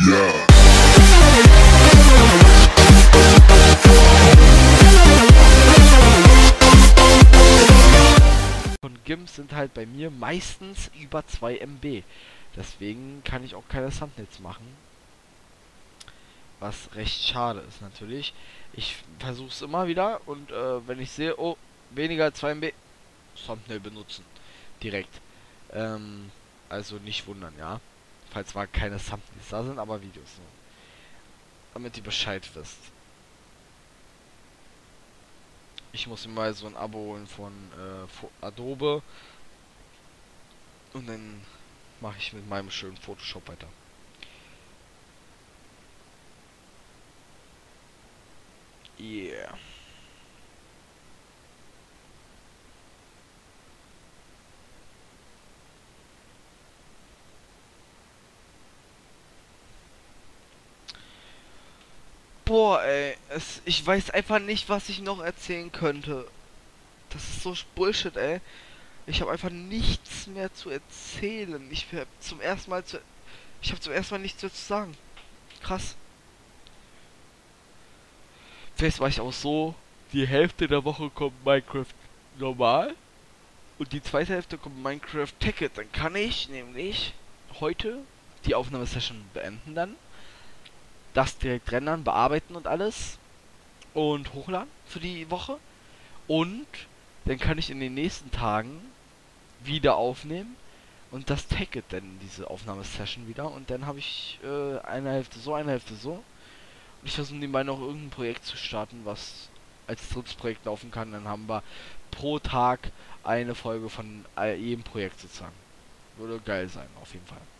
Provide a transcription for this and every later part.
Von GIMPs sind halt bei mir meistens über 2 MB. Deswegen kann ich auch keine Thumbnails machen. Was recht schade ist natürlich. Ich versuche es immer wieder und wenn ich sehe, oh, weniger als 2 MB, Thumbnail benutzen. Direkt. Also nicht wundern, ja. Falls mal keine Thumbnails da sind, aber Videos nur. Damit ihr Bescheid wisst. Ich muss mir mal so ein Abo holen von Adobe. Und dann mache ich mit meinem schönen Photoshop weiter. Yeah. Boah, ey, ich weiß einfach nicht, was ich noch erzählen könnte. Das ist so Bullshit, ey. Ich habe einfach nichts mehr zu erzählen. Ich habe zum ersten Mal nichts mehr zu sagen. Krass. Vielleicht war ich auch so, die Hälfte der Woche kommt Minecraft normal und die zweite Hälfte kommt Minecraft Ticket. Dann kann ich nämlich heute die Aufnahmesession beenden dann. Das direkt rendern, bearbeiten und alles. Und hochladen für die Woche. Und dann kann ich in den nächsten Tagen wieder aufnehmen. Und das Ticket dann diese Aufnahmesession wieder. Und dann habe ich eine Hälfte so, eine Hälfte so. Und ich versuche nebenbei noch irgendein Projekt zu starten, was als drittes Projekt laufen kann. Dann haben wir pro Tag eine Folge von jedem Projekt sozusagen. Würde geil sein, auf jeden Fall.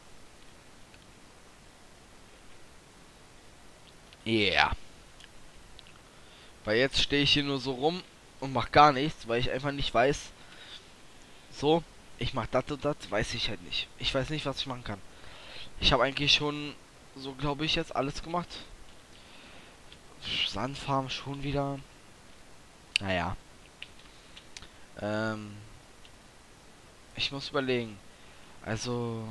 Yeah. Weil jetzt stehe ich hier nur so rum und mach gar nichts, weil ich einfach nicht weiß. So, ich mach das und das, weiß ich halt nicht. Ich weiß nicht, was ich machen kann. Ich habe eigentlich schon, so glaube ich, jetzt alles gemacht. Sandfarm schon wieder. Naja. Ich muss überlegen. Also,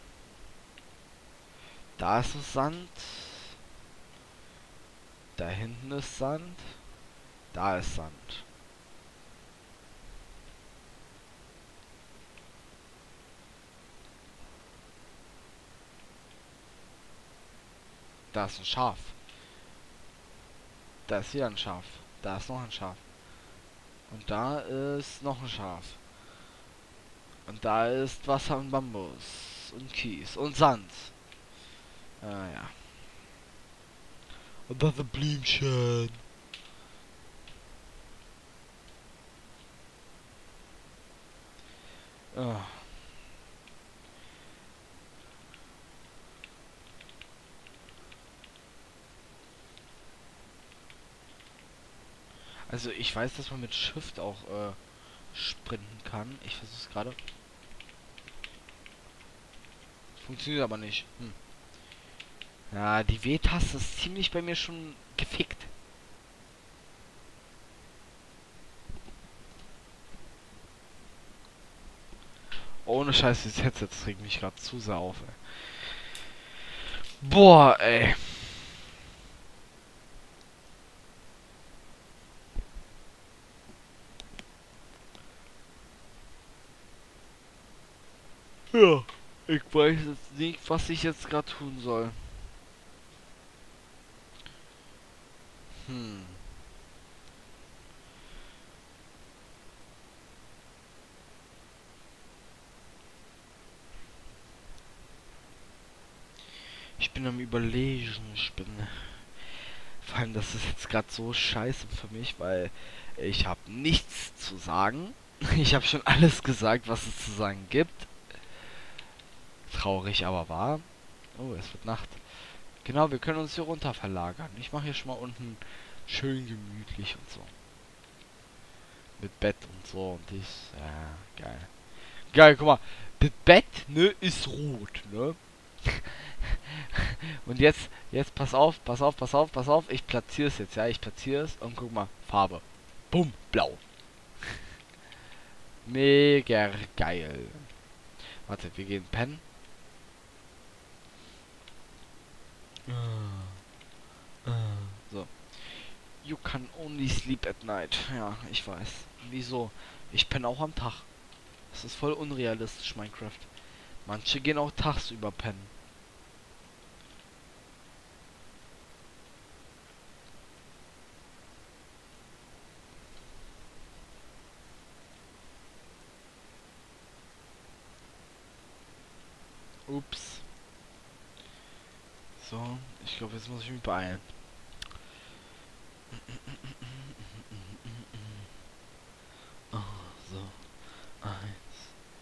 da ist es Sand. Da hinten ist Sand. Da ist Sand. Da ist ein Schaf. Da ist wieder ein Schaf. Da ist noch ein Schaf. Und da ist noch ein Schaf. Und da ist Wasser und Bambus. Und Kies. Und Sand. Ah ja. Und das ist ein Blümchen. Ah. Also ich weiß, dass man mit Shift auch sprinten kann. Ich versuche es gerade. Funktioniert aber nicht. Ja, die W-Taste ist ziemlich bei mir schon gefickt. Ohne Scheiß, dieses Headset regt mich gerade zu sehr auf, ey. Boah, ey. Ja, ich weiß jetzt nicht, was ich jetzt gerade tun soll. Ich bin am Überlegen, vor allem, das ist jetzt gerade so scheiße für mich, weil ich habe nichts zu sagen. Ich habe schon alles gesagt, was es zu sagen gibt. Traurig, aber wahr. Oh, es wird Nacht. Genau, wir können uns hier runter verlagern. Ich mache hier schon mal unten schön gemütlich und so. Mit Bett und so und ich. Ja, geil. Geil, guck mal. Das Bett, ne, ist rot, ne? Und jetzt pass auf. Ich platziere es jetzt, ja. Ich platziere es und guck mal. Farbe. Bumm, blau. Mega geil. Warte, wir gehen pennen. can only sleep at night. Ja, ich weiß. Wieso? Ich penne auch am Tag. Das ist voll unrealistisch, Minecraft. Manche gehen auch tagsüber pennen. Ups. So, ich glaube, jetzt muss ich mich beeilen. Oh, so. Eins.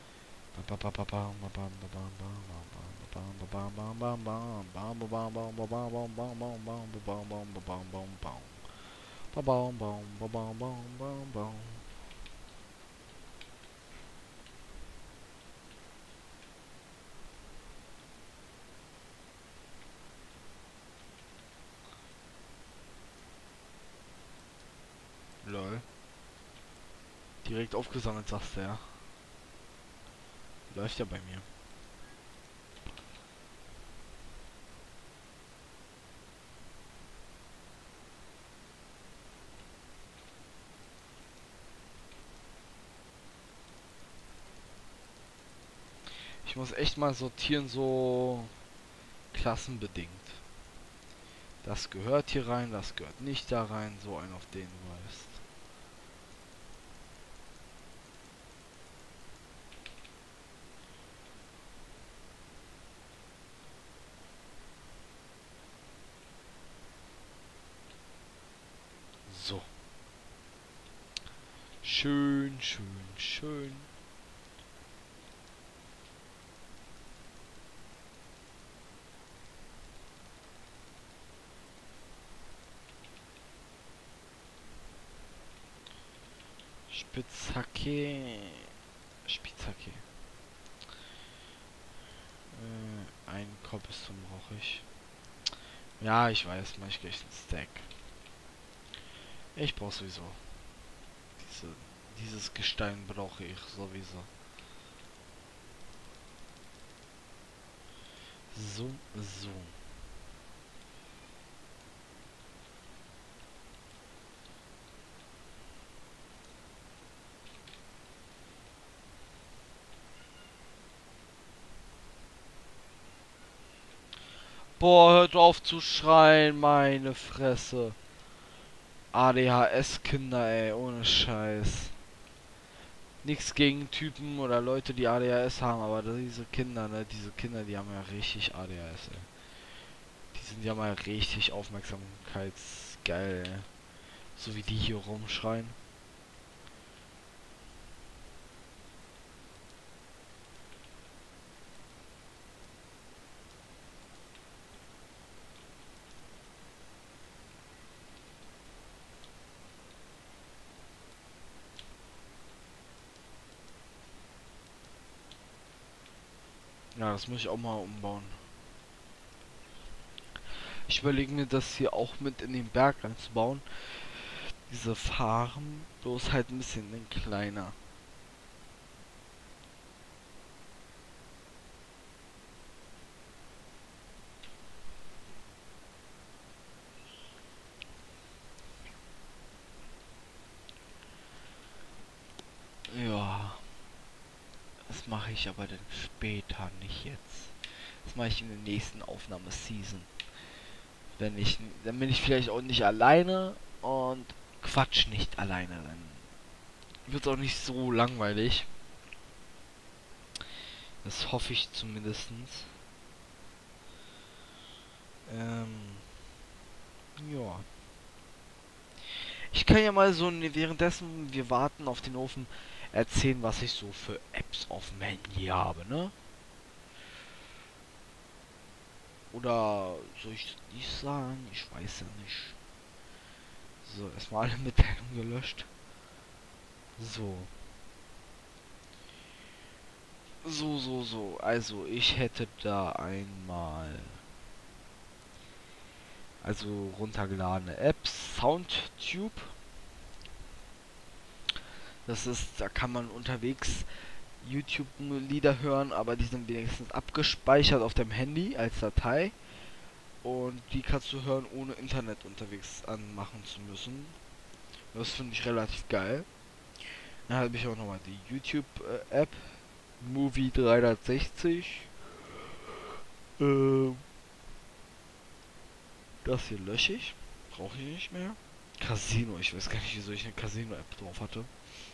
Lol. Direkt aufgesammelt, sagst du ja. Läuft ja bei mir. Ich muss echt mal sortieren, so klassenbedingt. Das gehört hier rein, das gehört nicht da rein, so ein auf den du weißt. So. Schön, schön, schön. Spitzhacke. Spitzhacke. Ein Cobblestone brauche ich. Ja, ich weiß, mach ich gleich einen Stack. Ich brauche sowieso. Dieses Gestein brauche ich sowieso. So, so. Boah, hört auf zu schreien, meine Fresse. ADHS-Kinder, ey, ohne Scheiß. Nichts gegen Typen oder Leute, die ADHS haben, aber diese Kinder, ne, diese Kinder, die haben ja richtig ADHS, ey. Die sind ja mal richtig aufmerksamkeitsgeil, ey. So wie die hier rumschreien. Ja, das muss ich auch mal umbauen. Ich überlege mir das hier auch mit in den Berg reinzubauen. Diese Farm, bloß halt ein bisschen kleiner. Ja, das mache ich aber dann später, nicht jetzt. Das mache ich in der nächsten Aufnahmeseason. Dann bin ich vielleicht auch nicht alleine und quatsch nicht alleine. Dann wird es auch nicht so langweilig. Das hoffe ich zumindestens. Ja. Ich kann ja mal so währenddessen wir warten auf den Ofen erzählen, was ich so für Apps auf dem Handy habe, ne? Oder soll ich das nicht sagen? Ich weiß ja nicht. So, erstmal alle Mitteilungen gelöscht. So. So. Also, ich hätte da einmal. Also, runtergeladene Apps. Soundtube. Das ist, da kann man unterwegs YouTube-Lieder hören, aber die sind wenigstens abgespeichert auf dem Handy als Datei. Und die kannst du hören, ohne Internet unterwegs anmachen zu müssen. Das finde ich relativ geil. Dann habe ich auch nochmal die YouTube-App Movie 360. Ähm, Das hier lösche ich. Brauche ich nicht mehr. Casino, ich weiß gar nicht, wieso ich eine Casino-App drauf hatte.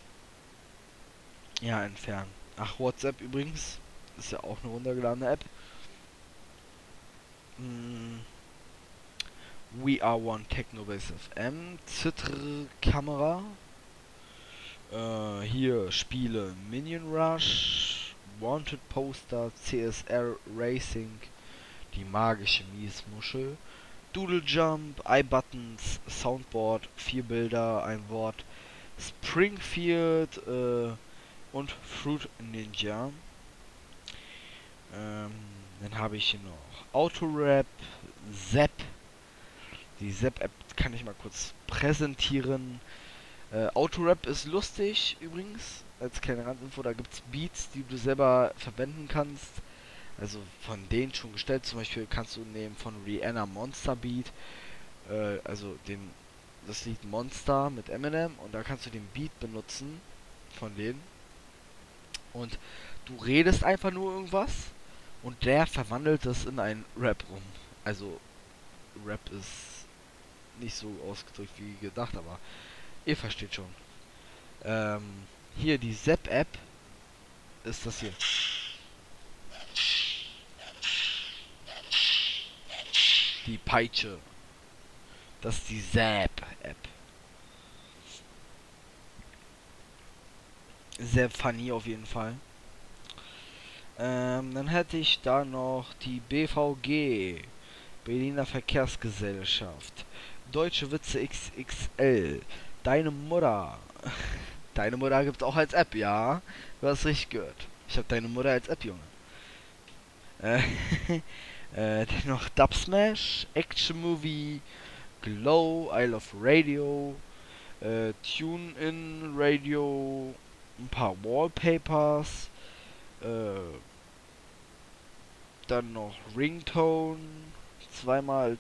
Ja, entfernen. Ach, WhatsApp übrigens. Ist ja auch eine runtergeladene App. Mm, We Are One Technobase FM. Kamera. Hier Spiele Minion Rush. Wanted Poster. CSR Racing. Die magische Miesmuschel. Doodle Jump, iButtons, Soundboard, 4 Bilder, ein Wort, Springfield und Fruit Ninja. Dann habe ich hier noch Autorap, Zap. Die Zap-App kann ich mal kurz präsentieren. Autorap ist lustig übrigens, als kleine Randinfo. Da gibt es Beats, die du selber verwenden kannst. Also von denen schon gestellt. Zum Beispiel kannst du nehmen von Rihanna Monster Beat. Also das Lied Monster mit Eminem. Und da kannst du den Beat benutzen von denen. Und du redest einfach nur irgendwas. Und der verwandelt das in einen Rap rum. Also Rap ist nicht so ausgedrückt wie gedacht, aber ihr versteht schon. Hier die Zap-App ist das hier. Die Peitsche. Das ist die Zap-App. Sehr funny auf jeden Fall. Dann hätte ich da noch die BVG. Berliner Verkehrsgesellschaft. Deutsche Witze XXL. Deine Mutter. Deine Mutter gibt's auch als App, ja. Du hast richtig gehört. Ich habe deine Mutter als App, Junge. Äh, dann noch Dubsmash, Action Movie, Glow, I Love Radio, Tune-In Radio, ein paar Wallpapers, dann noch Ringtone, zweimal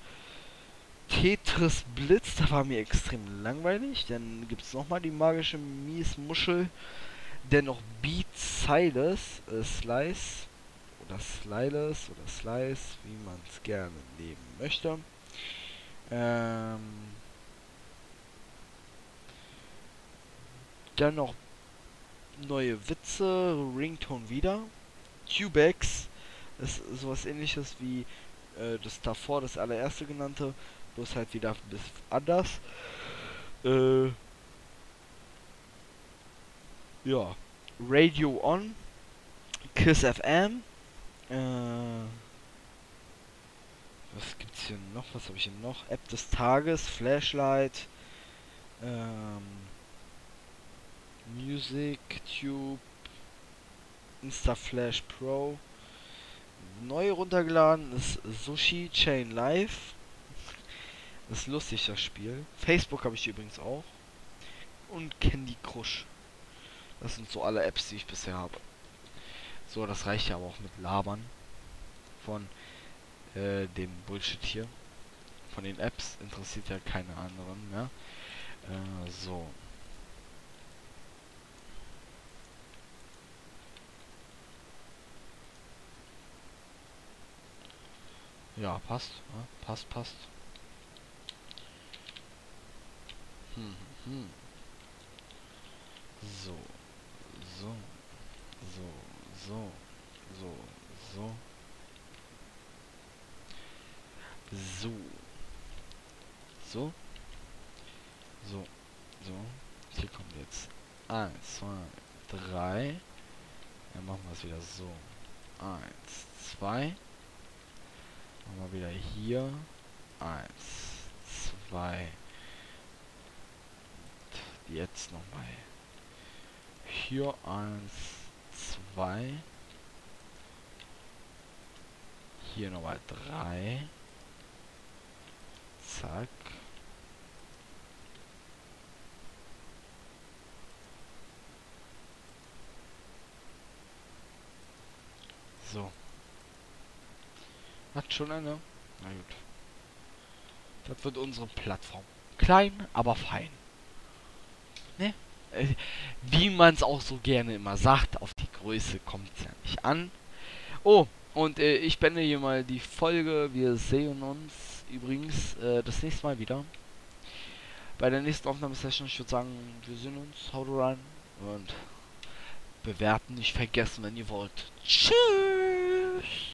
Tetris Blitz, da war mir extrem langweilig. Dann gibt es nochmal die magische Miesmuschel, dennoch Beat Silas, Slice oder Sliles oder Slice, wie man es gerne nehmen möchte. Dann noch neue Witze, Ringtone wieder. Cubex ist sowas ähnliches wie das davor, das allererste genannte, bloß halt wieder ein bisschen anders. Ja. Radio On, Kiss FM, was gibt's hier noch? Was habe ich hier noch? App des Tages, Flashlight, Music, Tube, Instaflash Pro. Neu runtergeladen ist Sushi Chain Live. Das ist lustig, das Spiel. Facebook habe ich übrigens auch. Und Candy Crush. Das sind so alle Apps, die ich bisher habe. So, das reicht ja aber auch mit Labern. Von dem Bullshit hier. Von den Apps interessiert ja keine anderen mehr. So. Ja, passt. Ja, passt. Hm. So. So. So. So. So. So. So. So. So. So. Hier kommt jetzt 1, 2, 3. Dann machen wir es wieder so. 1, 2. Machen wir wieder hier. 1, 2. Jetzt nochmal. Hier 1, 2. Hier nochmal 3. Zack. So. Hat schon eine? Na gut. Das wird unsere Plattform. Klein, aber fein. Ne? Wie man es auch so gerne immer sagt, auf die Größe kommt es ja nicht an. Oh, und ich beende hier mal die Folge. Wir sehen uns übrigens das nächste Mal wieder. Bei der nächsten Aufnahmesession. Ich würde sagen, wir sehen uns. Haut rein. Und bewerten nicht vergessen, wenn ihr wollt. Tschüss.